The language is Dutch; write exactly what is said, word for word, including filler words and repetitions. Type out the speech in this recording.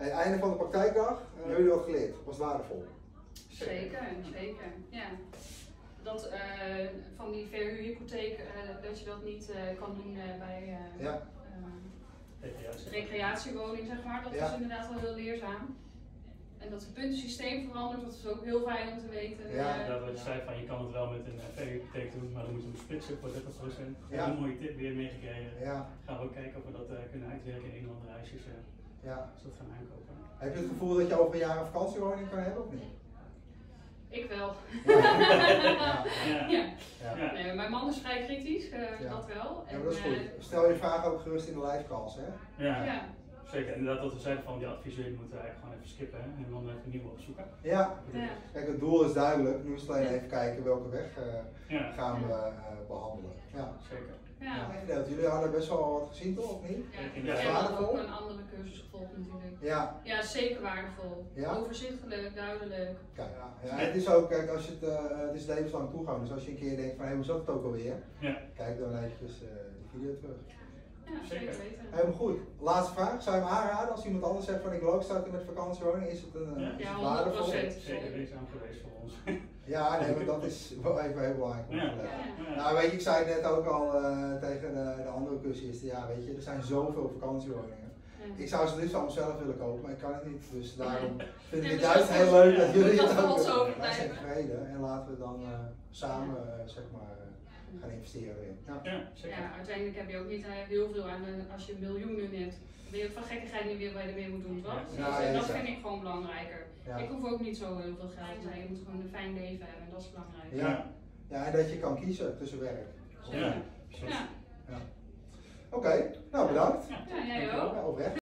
Hey, einde van de praktijkdag, uh, hebben jullie wat geleerd? Was het waardevol? Zeker, zeker. Ja. Dat uh, van die verhuurhypotheek, uh, dat je dat niet uh, kan doen uh, bij uh, ja. uh, recreatiewoning, zeg maar. Dat ja. is inderdaad wel heel leerzaam. En dat het puntensysteem verandert, dat is ook heel fijn om te weten. Ja, uh, dat wat je zei van je kan het wel met een verhuurhypotheek doen, maar dan moet je hem splitsen voor dertig procent. Ja. Een mooie tip weer meegekregen. Ja. Gaan we ook kijken of we dat uh, kunnen uitwerken in een of andere huisjes. Uh, ja. Als we dat gaan aankopen. Heb je het gevoel dat je over een jaar een vakantiewoning kan hebben of niet? Ik wel. Ja. ja. ja. ja. ja. Nee, mijn man is vrij kritisch, uh, ja. dat wel. Ja, maar dat is goed. Stel je vraag ook gerust in de live calls, hè? Ja. ja. Zeker, inderdaad wat we zeiden van die adviseur die moeten we eigenlijk gewoon even skippen hè? En dan even nieuwe opzoeken. Ja. ja, kijk het doel is duidelijk, nu is het alleen even kijken welke weg uh, ja. gaan we uh, behandelen. Ja. Zeker. Ja. Ja, jullie hadden best wel wat gezien toch, of niet? Ja, ja. Ik heb ook een andere cursus gevolgd natuurlijk. Ja. Ja, zeker waardevol. Ja? Overzichtelijk, duidelijk. Kijk, ja. Ja, het is ook, kijk, als je het, uh, het is levenslang toegang, dus als je een keer denkt van hé, hey, hoe zat het ook alweer? Ja. Kijk dan eventjes uh, de video terug. Ja, zeker weten. Helemaal goed. Laatste vraag. Zou je hem aanraden als iemand anders zegt van ik wil ook starten met vakantiewoning? Is het, een, ja, is ja, het waardevol? Zeker leerzaam geweest voor ons. Ja, nee, maar dat is wel even heel belangrijk om te ja. leggen. Ja, ja. Nou weet je, ik zei het net ook al uh, tegen de, de andere cursisten, ja weet je, er zijn zoveel vakantiewoningen. Ja. Ik zou ze liefst allemaal zelf willen kopen, maar ik kan het niet. Dus daarom vind ik het juist heel leuk dat jullie het ook doen. Wij zijn tevreden en laten we dan uh, samen uh, zeg maar uh, gaan investeren erin. Ja. Ja, zeker. Ja, uiteindelijk heb je ook niet uh, heel veel aan uh, als je miljoenen hebt. Ben je ook van gekkigheid niet weer waar je ermee moet doen, toch? Ja, dus, ja, dat ja. vind ik gewoon belangrijker. Ja. Ik hoef ook niet zo heel veel geld, maar je moet gewoon een fijn leven hebben en dat is belangrijk. Ja, ja en dat je kan kiezen tussen werk. Ja. Ja. Ja. Ja. Oké, okay, nou bedankt. Ja, jij ook. Ja, oprecht.